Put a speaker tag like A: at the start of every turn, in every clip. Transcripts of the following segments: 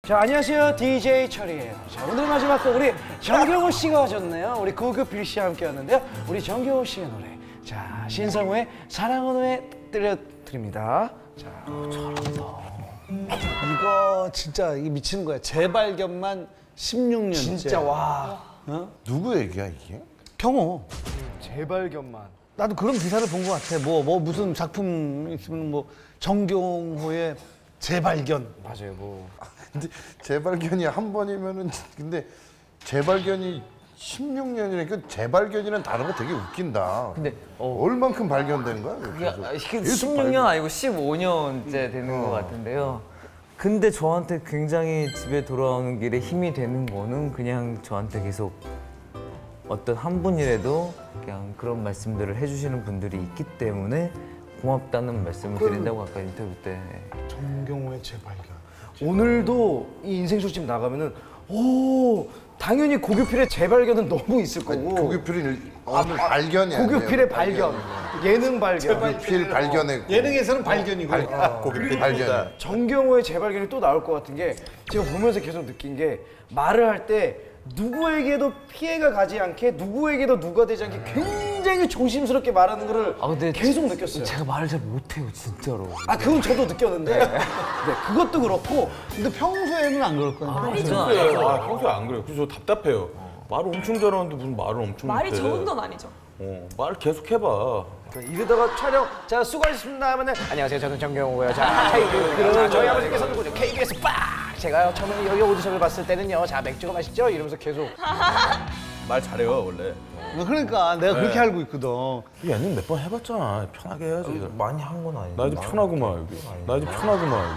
A: 자, 안녕하세요. DJ 철이에요. 자, 오늘 마지막 곡 우리 정경호 씨가 하셨네요. 우리 고급 빌 씨와 함께 왔는데요. 우리 정경호 씨의 노래. 자, 신성우의 사랑은 왜 들려드립니다. 자, 잘한다.
B: 이거 진짜 이게 미치는 거야. 재발견만 16년째.
A: 진짜 와.
C: 어? 누구 얘기야 이게?
B: 경호.
A: 재발견만.
B: 나도 그런 기사를 본 것 같아. 뭐 무슨 작품 있으면 뭐 정경호의 재발견.
A: 맞아요, 뭐.
C: 근데 재발견이 한 번이면은 근데 재발견이 16년이니까 재발견이라는 단어가 되게 웃긴다.
D: 근데
C: 얼만큼 발견된 거야?
D: 그게
C: 계속
D: 16년 아니고 15년째 되는 것 같은데요. 근데 저한테 굉장히 집에 돌아오는 길에 힘이 되는 거는 그냥 저한테 계속 어떤 한 분이라도 그냥 그런 말씀들을 해주시는 분들이 있기 때문에 고맙다는 말씀을 드린다고 아까 인터뷰 때.
B: 정경호의 재발견.
A: 오늘도 이 인생 술집 나가면은 당연히 고교필의 재발견은 너무 있을 거고.
C: 고교필의 발견이 아니에요.
A: 고교필의 발견. 예능 발견.
C: 고교필 발견의
B: 예능에서는 발견이고.
C: 고교필 발견.
A: 정경호의 재발견이 또 나올 것 같은 게 제가 보면서 계속 느낀 게 말을 할 때 누구에게도 피해가 가지 않게 누구에게도 누가 되지 않게 굉장히 조심스럽게 말하는 거를
D: 근데
A: 계속 느꼈어요.
D: 제가 말을 잘 못해요, 진짜로.
A: 그건 저도 느꼈는데 네, 그것도 그렇고
B: 근데 평소에는 안 그럴 거야.
E: 평소에 안 그래요. 그래서 저 답답해요. 말을 엄청 잘하는데 무슨 말을 엄청
F: 말이
E: 못해.
F: 적은 건 아니죠.
E: 말 계속 해봐.
A: 이러다가 촬영 자 수고하셨습니다 하면은 안녕하세요 저는 정경호고요. 자 저희 아버지께서 누구죠? KBS 빡 제가요 처음에 여기 오디션을 봤을 때는요 자 맥주가 맛있죠? 이러면서 계속
E: 말 잘해요 원래.
B: 그러니까 내가 그렇게 알고 있거든.
E: 얘는 몇 번 해봤잖아. 편하게 해야지.
D: 많이 한 건 아닌데.
E: 나 이제 편하구만 여기. 나 이제 편하구만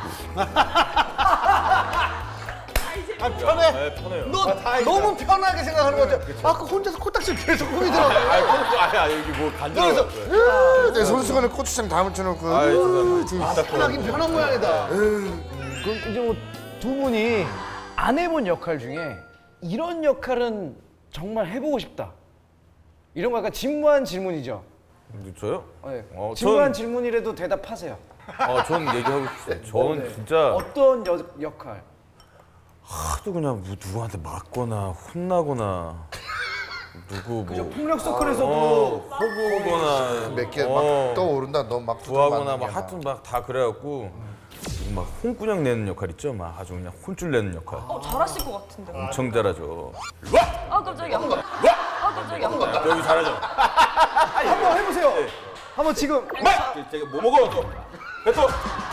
E: 여기.
B: 편해.
E: 네, 편해요.
B: 너 너무 편하게 생각하는 것 같아. 아까 혼자서 코딱지 계속 꾸미더라고.
E: 여기 뭐 간지러워.
C: 내 손수건에 고추장 다 묻혀놓고.
B: 편하긴 편한 모양이다.
A: 그럼 이제 뭐 두 분이 안 해본 역할 중에 이런 역할은 정말 해보고 싶다. 이런 거 약간 진부한 질문이죠.
E: 저요?
A: 네. 진부한 질문이라도 대답하세요.
E: 전 얘기하고 싶어요. 저는 진짜
A: 어떤 역할?
E: 하도 그냥 뭐 누구한테 맞거나 혼나거나 누구 뭐
A: 폭력 서클에서도
E: 호구거나
C: 몇 개 막 떠오른다. 너 막
E: 구하거나 막 하여튼 막 다 그래갖고 막 혼꾸녕 내는 역할 있죠? 막 아주 그냥 혼쭐 내는 역할.
F: 잘하실 것 같은데.
E: 엄청 잘하죠.
F: 깜짝이야. 깜짝이야.
E: 여기 잘하죠.
A: 한번 해보세요. 한번 지금
E: 제가 뭐 먹어 또 뱉어.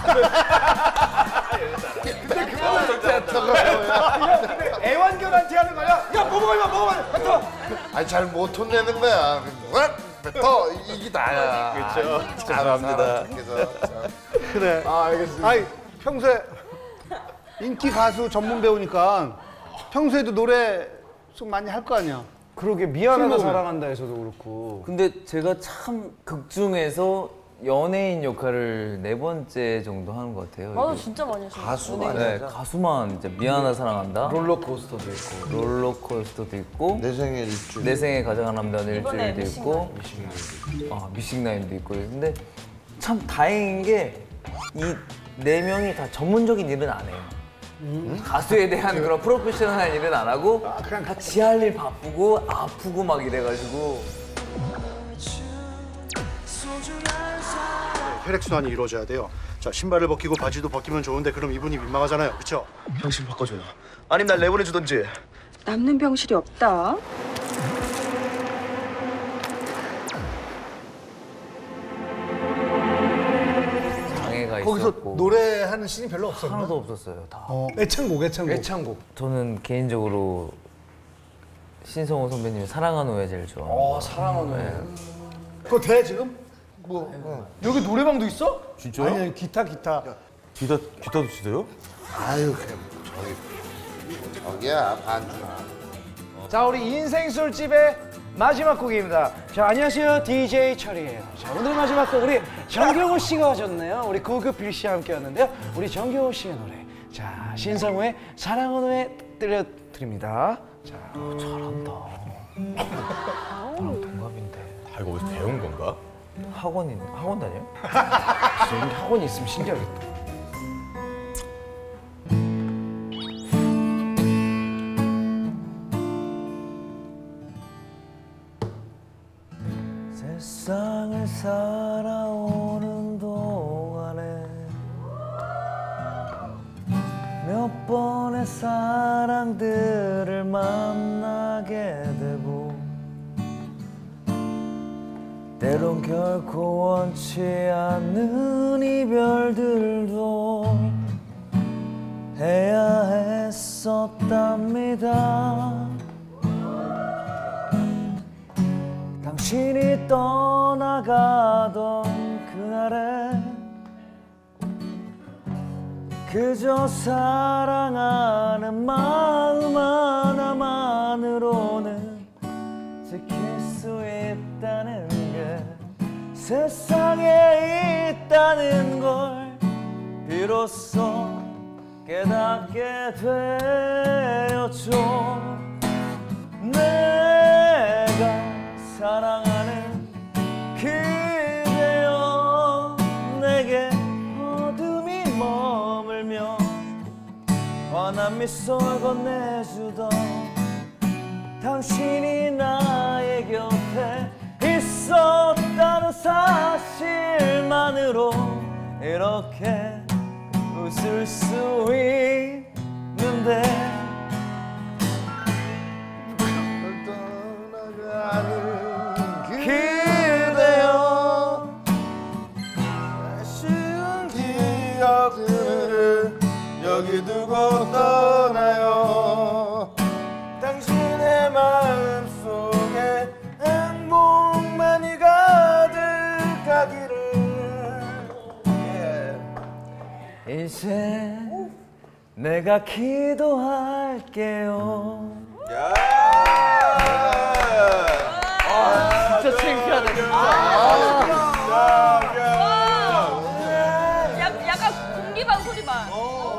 A: 애완견한테 하는 거야? 야 뭐 먹어 이거 먹어 뱉어.
C: 아니 잘 못 혼내는 거야. 뱉어 이게 나야.
E: 그렇죠. 죄송합니다.
B: 그래.
A: 알겠습니다.
B: 아니 평소에 인기 가수 전문 배우니까 평소에도 노래 좀 많이 할 거 아니야.
A: 그러게 미안하다
B: 친구는.
A: 사랑한다에서도 그렇고.
D: 근데 제가 참 극 중에서 연예인 역할을 4번째 정도 하는 것 같아요.
F: 맞아,
D: 이게.
F: 진짜 많이 하시네.
C: 가수만
D: 네, 가수만 이제 미안하다 사랑한다.
A: 롤러코스터도 있고.
D: 롤러코스터도 있고
C: 내 생애 일주일.
D: 내 생에 가장 아름다운
F: 이번에
D: 일주일도 있고 미싱나인도 있고. 근데 참 다행인 게 이 4명이 다 전문적인 일은 안 해요. 가수에 대한 그런 프로페셔널한 일은 안 하고 그냥 다 지 할 일 바쁘고 아프고 막 이래가지고.
G: 혈액순환이 이루어져야 돼요. 자, 신발을 벗기고 바지도 벗기면 좋은데 그럼 이분이 민망하잖아요. 그렇죠?
H: 병실 바꿔줘요. 아니면 날 내보내주던지.
I: 남는 병실이 없다.
D: 장애가
B: 거기서
D: 있었고
B: 노래하는 씬이 별로 없었나?
D: 하나도 없었어요. 다.
B: 애창곡.
A: 애창곡.
D: 저는 개인적으로 신성호 선배님의 사랑하는 후에 제일 좋아해요.
A: 사랑하는 애.
B: 그거 돼 지금? 뭐
A: 여기 노래방도 있어?
E: 진짜요?
B: 아니 기타.
E: 기타도 치세요?
C: 아유 그냥 저기야 반주나.
A: 자 우리 인생 술집의 마지막 곡입니다. 자 안녕하세요 DJ 철이에요. 자 오늘 마지막 곡 우리 정경호 씨가 하셨네요. 우리 고급 빌 씨와 함께 왔는데요. 우리 정경호 씨의 노래. 자 신성우의 사랑은 왜 들려드립니다. 자 잘한다. 나랑 동갑인데.
E: 이거 어디서 배운 건가?
D: 학원 다녀요?
A: 진짜 여기 학원이 있으면 신기하겠다.
D: 세상을 살아오는 동안에 몇 번의 사랑들을 만나게 되고 때론 결코 원치 않는 이별들도 해야 했었답니다. 당신이 떠나가던 그날에 그저 사랑하는 마음 하나만으로는 지킬 수 있다는 게 세상에 있다는 걸 비로소 깨닫게 되었죠. 내가 사랑하는 그대여 내게 어둠이 머물며 환한 미소를 건네주던 당신이 나의 곁에 있었다는 사실만으로 이렇게 웃을 수 있는데 그대여
C: 아쉬운 기억들을 여기 두고 떠나요. 당신의 마음속에 행복만이 가득하기를.
D: 이제 내가 기도할게요.
A: 진짜 창피하다 진짜.
F: 약간 공기반 소리반.